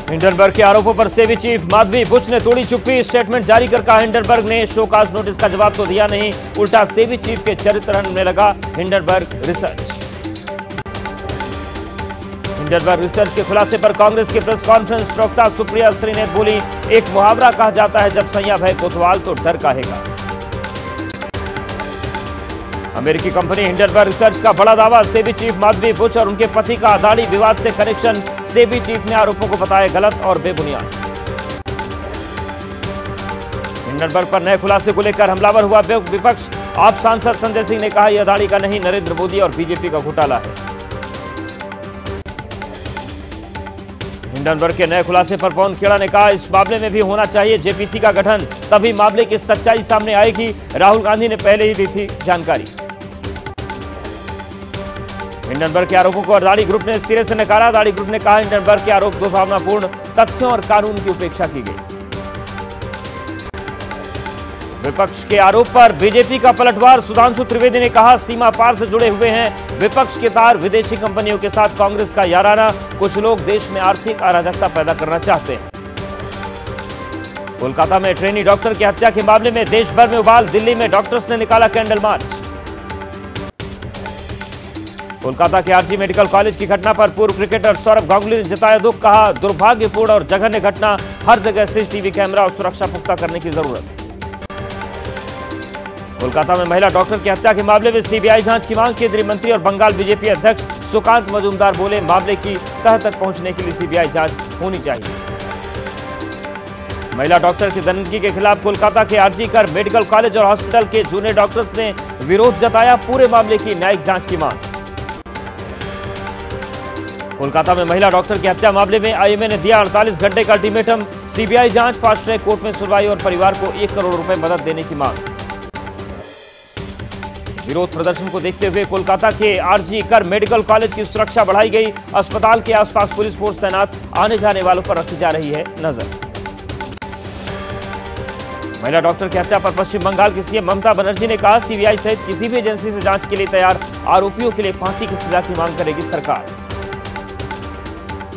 Hindenburg के आरोपों पर सेबी चीफ माधवी बुच ने तोड़ी चुप्पी। स्टेटमेंट जारी कर कहा, हिंडनबर्ग ने शोकाज नोटिस का जवाब तो दिया नहीं, उल्टा सेबी चीफ के चरित्र हनन में लगा हिंडनबर्ग रिसर्च। हिंडनबर्ग रिसर्च के खुलासे पर कांग्रेस की प्रेस कॉन्फ्रेंस। प्रवक्ता सुप्रिया श्रीनेत बोली, एक मुहावरा कहा जाता है, जब सैया भय कोतवाल तो डर काहेगा। अमेरिकी कंपनी हिंडनबर्ग रिसर्च का बड़ा दावा। सेबी चीफ माधवी बुच और उनके पति का अदानी विवाद से कनेक्शन। सेबी चीफ ने आरोपों को बताया गलत और बेबुनियाद। हिंडनबर्ग पर नए खुलासे को लेकर हमलावर हुआ विपक्ष। आप सांसद संजय सिंह ने कहा, यह अदानी का नहीं, नरेंद्र मोदी और बीजेपी का घोटाला है। हिंडनबर्ग के नए खुलासे पर पवन खेड़ा ने कहा, इस मामले में भी होना चाहिए जेपीसी का गठन, तभी मामले की सच्चाई सामने आएगी। राहुल गांधी ने पहले ही दी थी जानकारी। हिंडनबर्ग के आरोपों को अदानी ग्रुप ने सिरे से नकारा। अदानी ग्रुप ने कहा, हिंडनबर्ग के आरोप दुर्भावनापूर्ण, तथ्यों और कानून की उपेक्षा की गई। विपक्ष के आरोप पर बीजेपी का पलटवार। सुधांशु त्रिवेदी ने कहा, सीमा पार से जुड़े हुए हैं विपक्ष के तार। विदेशी कंपनियों के साथ कांग्रेस का याराना। कुछ लोग देश में आर्थिक अराजकता पैदा करना चाहते हैं। कोलकाता में ट्रेनी डॉक्टर की हत्या के मामले में देश भर में उबाल। दिल्ली में डॉक्टर्स ने निकाला कैंडल मार्च। कोलकाता के आरजी मेडिकल कॉलेज की घटना पर पूर्व क्रिकेटर सौरभ गांगुली ने जताया दुख। कहा, दुर्भाग्यपूर्ण और जघन्य घटना, हर जगह सीसीटीवी कैमरा और सुरक्षा पुख्ता करने की जरूरत। कोलकाता में महिला डॉक्टर की हत्या के मामले में सीबीआई जांच की मांग। केंद्रीय मंत्री और बंगाल बीजेपी अध्यक्ष सुकांत मजूमदार बोले, मामले की तह तक पहुंचने के लिए सीबीआई जांच होनी चाहिए। महिला डॉक्टर की दरिंदगी के खिलाफ कोलकाता के आरजी कर मेडिकल कॉलेज और हॉस्पिटल के जूनियर डॉक्टर्स ने विरोध जताया। पूरे मामले की न्यायिक जांच की मांग। कोलकाता में महिला डॉक्टर की हत्या मामले में आईएमए ने दिया 48 घंटे का अल्टीमेटम। सीबीआई जांच, फास्ट ट्रैक कोर्ट में सुनवाई और परिवार को 1 करोड़ रुपए मदद देने की मांग। विरोध प्रदर्शन को देखते हुए कोलकाता के आरजी कर मेडिकल कॉलेज की सुरक्षा बढ़ाई गई। अस्पताल के आसपास पुलिस फोर्स तैनात। आने जाने वालों पर रखी जा रही है नजर। महिला डॉक्टर की हत्या पर पश्चिम बंगाल की सीएम ममता बनर्जी ने कहा, सीबीआई सहित किसी भी एजेंसी से जांच के लिए तैयार। आरोपियों के लिए फांसी की सजा की मांग करेगी सरकार।